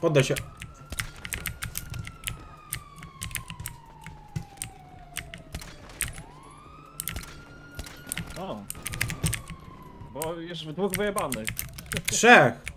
Poddaj się. O. Bo już w dwóch wyjebanych. 3.